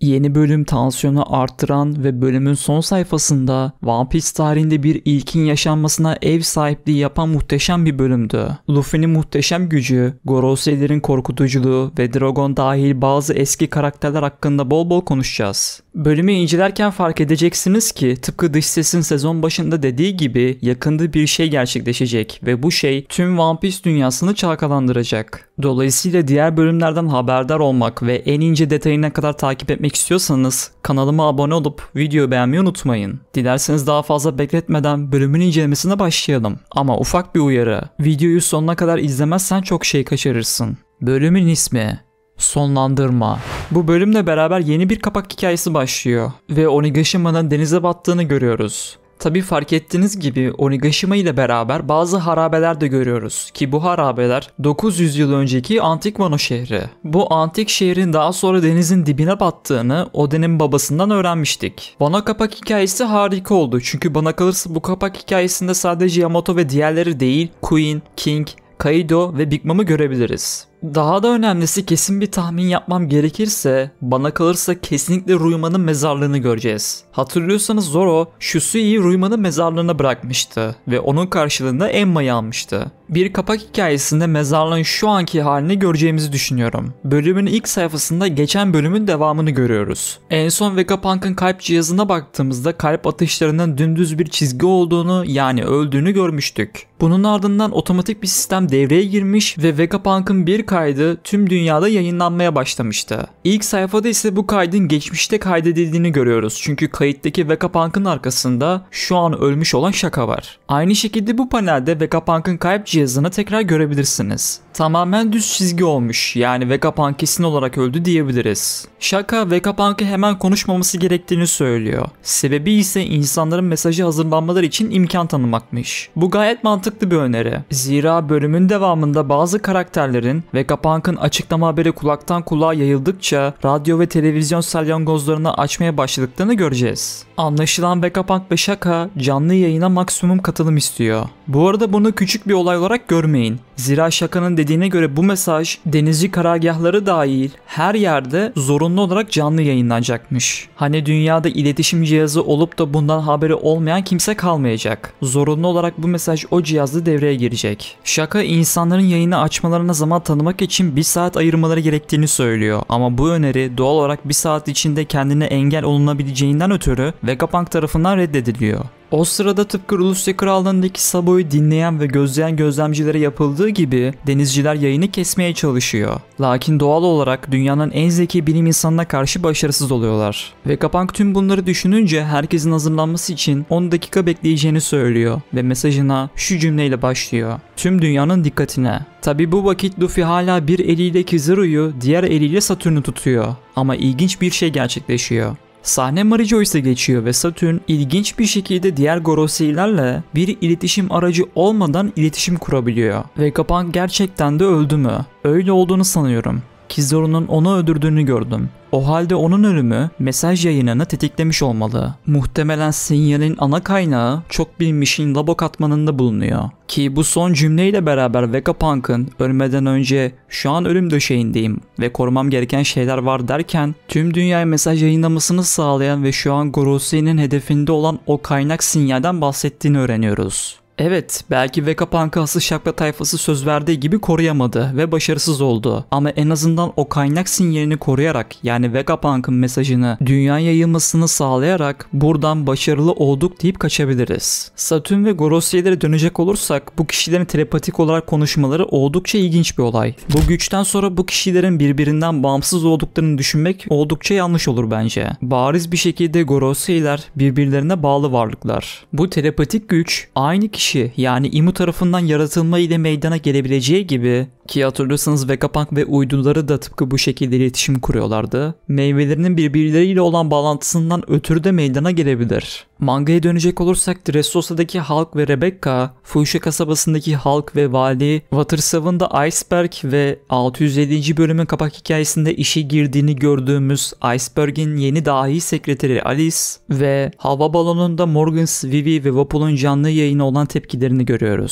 Yeni bölüm tansiyonu arttıran ve bölümün son sayfasında One Piece tarihinde bir ilkin yaşanmasına ev sahipliği yapan muhteşem bir bölümdü. Luffy'nin muhteşem gücü, Gorose'lerin korkutuculuğu ve Dragon dahil bazı eski karakterler hakkında bol bol konuşacağız. Bölümü incelerken fark edeceksiniz ki tıpkı dış sesin sezon başında dediği gibi yakında bir şey gerçekleşecek ve bu şey tüm One Piece dünyasını çalkalandıracak. Dolayısıyla diğer bölümlerden haberdar olmak ve en ince detayına kadar takip etmek istiyorsanız kanalıma abone olup videoyu beğenmeyi unutmayın. Dilerseniz daha fazla bekletmeden bölümün incelemesine başlayalım. Ama ufak bir uyarı. Videoyu sonuna kadar izlemezsen çok şey kaçırırsın. Bölümün ismi Sonlandırma. Bu bölümle beraber yeni bir kapak hikayesi başlıyor ve Onigashima'nın denize battığını görüyoruz. Tabi fark ettiğiniz gibi Onigashima ile beraber bazı harabeler de görüyoruz ki bu harabeler 900 yıl önceki antik Wano şehri. Bu antik şehrin daha sonra denizin dibine battığını Oden'in babasından öğrenmiştik. Wano kapak hikayesi harika oldu çünkü bana kalırsa bu kapak hikayesinde sadece Yamato ve diğerleri değil Queen, King, Kaido ve Big Mom'u görebiliriz. Daha da önemlisi kesin bir tahmin yapmam gerekirse bana kalırsa kesinlikle Ruima'nın mezarlığını göreceğiz. Hatırlıyorsanız Zoro Shusui'yi Ruima'nın mezarlığına bırakmıştı ve onun karşılığında Emma'yı almıştı. Bir kapak hikayesinde mezarlığın şu anki halini göreceğimizi düşünüyorum. Bölümün ilk sayfasında geçen bölümün devamını görüyoruz. En son Vegapunk'ın kalp cihazına baktığımızda kalp atışlarının dümdüz bir çizgi olduğunu yani öldüğünü görmüştük. Bunun ardından otomatik bir sistem devreye girmiş ve Vegapunk'ın bir kaydı tüm dünyada yayınlanmaya başlamıştı. İlk sayfada ise bu kaydın geçmişte kaydedildiğini görüyoruz. Çünkü kayıttaki Vegapunk'ın arkasında şu an ölmüş olan Shaka var. Aynı şekilde bu panelde Vegapunk'ın kalp cihazını tekrar görebilirsiniz. Tamamen düz çizgi olmuş. Yani Vegapunk kesin olarak öldü diyebiliriz. Shaka Vegapunk'ı hemen konuşmaması gerektiğini söylüyor. Sebebi ise insanların mesajı hazırlanmaları için imkan tanımakmış. Bu gayet mantıklı bir öneri. Zira bölümün devamında bazı karakterlerin Vegapunk'ın açıklama haberi kulaktan kulağa yayıldıkça radyo ve televizyon salyangozlarını açmaya başladıklarını göreceğiz. Anlaşılan Vegapunk ve Shaka canlı yayına maksimum katılım istiyor. Bu arada bunu küçük bir olay olarak görmeyin. Zira Shaka'nın dediğine göre bu mesaj denizci karargahları dahil her yerde zorunlu olarak canlı yayınlanacakmış. Hani dünyada iletişim cihazı olup da bundan haberi olmayan kimse kalmayacak. Zorunlu olarak bu mesaj o cihazda devreye girecek. Shaka insanların yayını açmalarına zaman tanımak için 1 saat ayırmaları gerektiğini söylüyor. Ama bu öneri doğal olarak 1 saat içinde kendine engel olunabileceğinden ötürü Vegapunk tarafından reddediliyor. O sırada tıpkı Rusya Krallığı'ndaki Sabo'yu dinleyen ve gözleyen gözlemcilere yapıldığı gibi denizciler yayını kesmeye çalışıyor. Lakin doğal olarak dünyanın en zeki bilim insanına karşı başarısız oluyorlar. Vegapunk tüm bunları düşününce herkesin hazırlanması için 10 dakika bekleyeceğini söylüyor ve mesajına şu cümleyle başlıyor. Tüm dünyanın dikkatine. Tabi bu vakit Luffy hala bir eliyle Kizaru'yu, diğer eliyle Saturn'u tutuyor. Ama ilginç bir şey gerçekleşiyor. Sahne Marijoyce'e geçiyor ve Saturn ilginç bir şekilde diğer Gorosei'lerle bir iletişim aracı olmadan iletişim kurabiliyor. Vegapunk gerçekten de öldü mü? Öyle olduğunu sanıyorum. Kizaru'nun onu öldürdüğünü gördüm. O halde onun ölümü mesaj yayınını tetiklemiş olmalı. Muhtemelen sinyalin ana kaynağı çok bilinmişin labo katmanında bulunuyor. Ki bu son cümleyle beraber Vegapunk'ın ölmeden önce şu an ölüm döşeğindeyim ve korumam gereken şeyler var derken tüm dünyaya mesaj yayınlamasını sağlayan ve şu an Gorosei'nin hedefinde olan o kaynak sinyalden bahsettiğini öğreniyoruz. Evet, belki Vegapunk'a asıl şapka tayfası söz verdiği gibi koruyamadı ve başarısız oldu. Ama en azından o kaynak sinyalini koruyarak yani Vegapunk'ın mesajını dünyaya yayılmasını sağlayarak buradan başarılı olduk deyip kaçabiliriz. Saturn ve Gorosei'lere dönecek olursak bu kişilerin telepatik olarak konuşmaları oldukça ilginç bir olay. Bu güçten sonra bu kişilerin birbirinden bağımsız olduklarını düşünmek oldukça yanlış olur bence. Bariz bir şekilde Gorosei'ler birbirlerine bağlı varlıklar. Bu telepatik güç aynı kişi yani Imu tarafından yaratılma ile meydana gelebileceği gibi ki hatırlıyorsanız Vegapunk ve uyduları da tıpkı bu şekilde iletişim kuruyorlardı. Meyvelerinin birbirleriyle olan bağlantısından ötürü de meydana gelebilir. Mangaya dönecek olursak Dressrosa'daki Hulk ve Rebecca, Fushigi kasabasındaki Hulk ve Vali, Water 7'da Iceberg ve 650. bölümün kapak hikayesinde işe girdiğini gördüğümüz Iceberg'in yeni dahi sekreteri Alice ve hava balonunda Morgans, Vivi ve Wapol'un canlı yayını olan tepkilerini görüyoruz.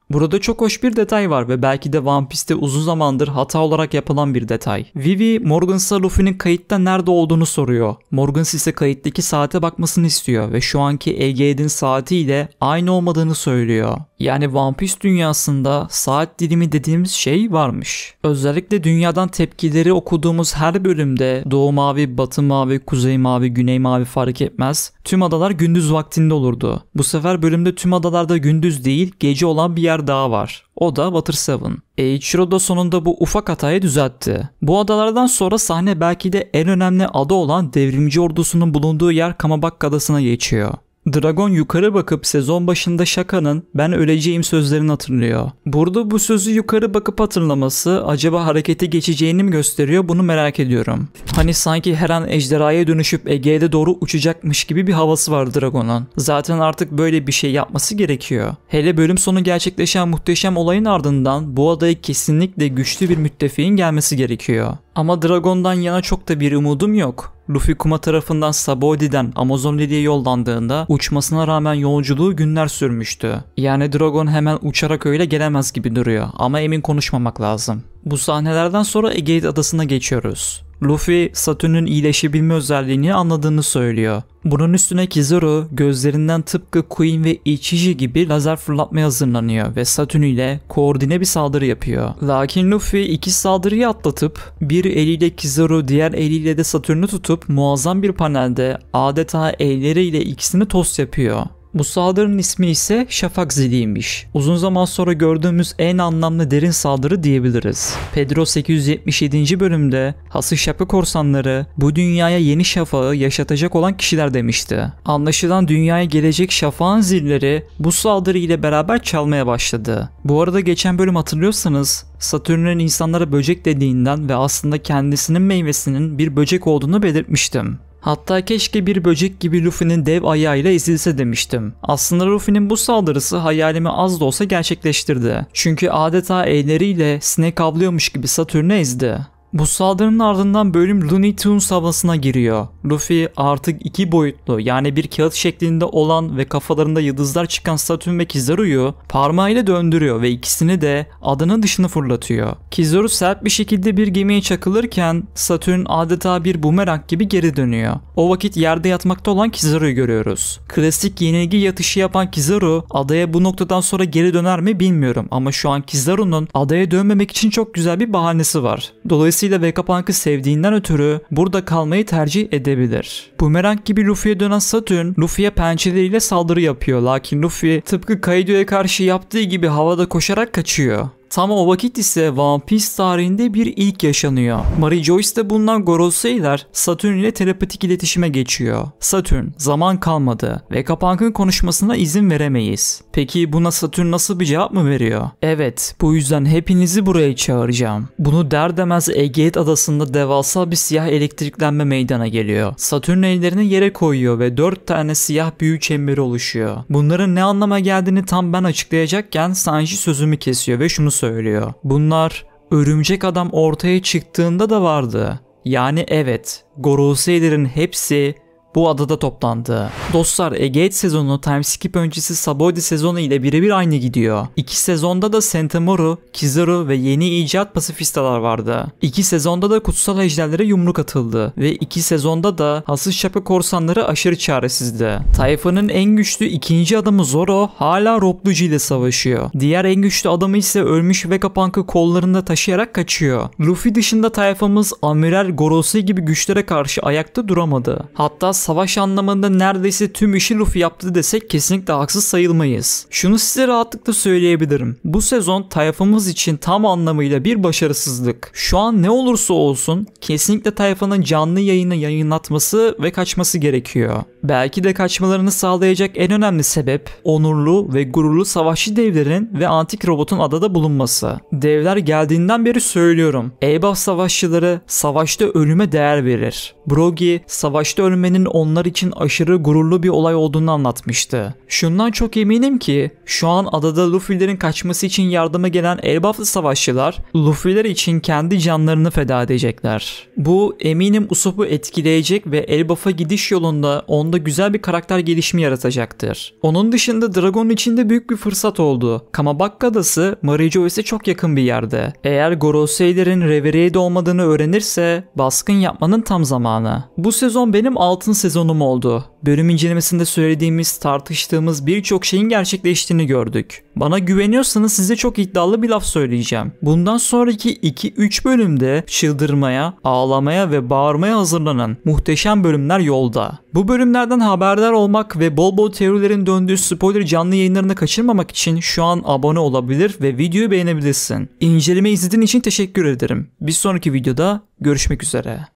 Burada çok hoş bir detay var ve belki de One Piece'te uzun zamandır hata olarak yapılan bir detay. Vivi Morgans'a Luffy'nin kayıtta nerede olduğunu soruyor. Morgans ise kayıttaki saate bakmasını istiyor ve şu anki Egghead'in saatiyle aynı olmadığını söylüyor. Yani One Piece dünyasında saat dilimi dediğimiz şey varmış. Özellikle dünyadan tepkileri okuduğumuz her bölümde doğu mavi, batı mavi, kuzey mavi, güney mavi fark etmez. Tüm adalar gündüz vaktinde olurdu. Bu sefer bölümde tüm adalarda gündüz değil, gece olan bir yer daha var. O da Water Seven. Eiichiro da sonunda bu ufak hatayı düzeltti. Bu adalardan sonra sahne belki de en önemli ada olan devrimci ordusunun bulunduğu yer Kamabakka adasına geçiyor. Dragon yukarı bakıp sezon başında Shaka'nın "ben öleceğim" sözlerini hatırlıyor. Burada bu sözü yukarı bakıp hatırlaması acaba harekete geçeceğini mi gösteriyor, bunu merak ediyorum. Hani sanki her an ejderhaya dönüşüp Ege'ye doğru uçacakmış gibi bir havası var Dragon'un. Zaten artık böyle bir şey yapması gerekiyor. Hele bölüm sonu gerçekleşen muhteşem olayın ardından bu adaya kesinlikle güçlü bir müttefiğin gelmesi gerekiyor. Ama Dragon'dan yana çok da bir umudum yok. Luffy Kuma tarafından Sabaodi'den Amazon Lily'ye yollandığında uçmasına rağmen yolculuğu günler sürmüştü. Yani Dragon hemen uçarak öyle gelemez gibi duruyor ama emin konuşmamak lazım. Bu sahnelerden sonra Egghead adasına geçiyoruz. Luffy, Saturn'un iyileşebilme özelliğini anladığını söylüyor. Bunun üstüne Kizaru gözlerinden tıpkı Queen ve Ichigo gibi lazer fırlatmaya hazırlanıyor ve Saturn ile koordine bir saldırı yapıyor. Lakin Luffy iki saldırıyı atlatıp bir eliyle Kizaru, diğer eliyle de Saturn'u tutup muazzam bir panelde adeta elleriyle ikisini tost yapıyor. Bu saldırının ismi ise Şafak Zili'ymiş. Uzun zaman sonra gördüğümüz en anlamlı derin saldırı diyebiliriz. Pedro 877. bölümde Hası Şapka korsanları bu dünyaya yeni şafağı yaşatacak olan kişiler demişti. Anlaşılan dünyaya gelecek şafağın zilleri bu saldırı ile beraber çalmaya başladı. Bu arada geçen bölüm hatırlıyorsanız Satürn'ün insanlara böcek dediğinden ve aslında kendisinin meyvesinin bir böcek olduğunu belirtmiştim. Hatta keşke bir böcek gibi Luffy'nin dev ayağıyla ezilse demiştim. Aslında Luffy'nin bu saldırısı hayalimi az da olsa gerçekleştirdi. Çünkü adeta elleriyle sinek avlıyormuş gibi Saturn'u ezdi. Bu saldırının ardından bölüm Looney Tunes havasına giriyor. Luffy artık iki boyutlu, yani bir kağıt şeklinde olan ve kafalarında yıldızlar çıkan Saturn ve Kizaru'yu parmağıyla döndürüyor ve ikisini de adanın dışına fırlatıyor. Kizaru sert bir şekilde bir gemiye çakılırken Saturn adeta bir bumerang gibi geri dönüyor. O vakit yerde yatmakta olan Kizaru'yu görüyoruz. Klasik yenilgi yatışı yapan Kizaru adaya bu noktadan sonra geri döner mi bilmiyorum ama şu an Kizaru'nun adaya dönmemek için çok güzel bir bahanesi var. Dolayısıyla Vegapunk'ı sevdiğinden ötürü burada kalmayı tercih edebilir. Bumerang gibi Luffy'ye dönen Saturn, Luffy'ye pençeleriyle saldırı yapıyor. Lakin Luffy tıpkı Kaido'ya karşı yaptığı gibi havada koşarak kaçıyor. Tam o vakit ise One Piece tarihinde bir ilk yaşanıyor. Mary Joyce'de bulunan Gorosei'ler Saturn ile telepatik iletişime geçiyor. Saturn, zaman kalmadı. Vegapunk'ın konuşmasına izin veremeyiz. Peki buna Saturn nasıl bir cevap mı veriyor? Evet, bu yüzden hepinizi buraya çağıracağım. Bunu der demez Egghead adasında devasa bir siyah elektriklenme meydana geliyor. Saturn ellerini yere koyuyor ve 4 tane siyah büyü çemberi oluşuyor. Bunların ne anlama geldiğini tam ben açıklayacakken Sanji sözümü kesiyor ve şunu söylüyor. Bunlar örümcek adam ortaya çıktığında da vardı. Yani evet, Gorosei'lerin hepsi bu adada toplandı. Dostlar, Egghead sezonu time skip öncesi Sabaody sezonu ile birebir aynı gidiyor. İki sezonda da Sentomaru, Kizaru ve yeni icat pasifistalar vardı. İki sezonda da kutsal ejderlere yumruk atıldı ve iki sezonda da Hasız Şapka korsanları aşırı çaresizdi. Tayfanın en güçlü ikinci adamı Zoro hala Rob Lucci ile savaşıyor. Diğer en güçlü adamı ise ölmüş Vegapunk'ı kollarında taşıyarak kaçıyor. Luffy dışında tayfamız Amiral Gorosei gibi güçlere karşı ayakta duramadı. Hatta savaş anlamında neredeyse tüm işi Luffy yaptı desek kesinlikle haksız sayılmayız. Şunu size rahatlıkla söyleyebilirim. Bu sezon tayfamız için tam anlamıyla bir başarısızlık. Şu an ne olursa olsun kesinlikle tayfanın canlı yayını yayınlatması ve kaçması gerekiyor. Belki de kaçmalarını sağlayacak en önemli sebep onurlu ve gururlu savaşçı devlerin ve antik robotun adada bulunması. Devler geldiğinden beri söylüyorum. Elbaf savaşçıları savaşta ölüme değer verir. Brogy savaşta ölmenin onlar için aşırı gururlu bir olay olduğunu anlatmıştı. Şundan çok eminim ki şu an adada Luffy'lerin kaçması için yardıma gelen Elbaflı savaşçılar Luffy'ler için kendi canlarını feda edecekler. Bu eminim Usopp'u etkileyecek ve Elbaf'a gidiş yolunda onda onda güzel bir karakter gelişimi yaratacaktır. Onun dışında Dragon'un içinde büyük bir fırsat oldu. Kamabakka Adası Mary Joyce'e çok yakın bir yerde. Eğer Gorosei'lerin Reveriye'de olmadığını öğrenirse baskın yapmanın tam zamanı. Bu sezon benim altın sezonum oldu. Bölüm incelemesinde söylediğimiz, tartıştığımız birçok şeyin gerçekleştiğini gördük. Bana güveniyorsanız size çok iddialı bir laf söyleyeceğim. Bundan sonraki 2-3 bölümde çıldırmaya, ağlamaya ve bağırmaya hazırlanın. Muhteşem bölümler yolda. Bu bölümlerden haberdar olmak ve bol bol teorilerin döndüğü spoiler canlı yayınlarını kaçırmamak için şu an abone olabilir ve videoyu beğenebilirsin. İnceleme izlediğin için teşekkür ederim. Bir sonraki videoda görüşmek üzere.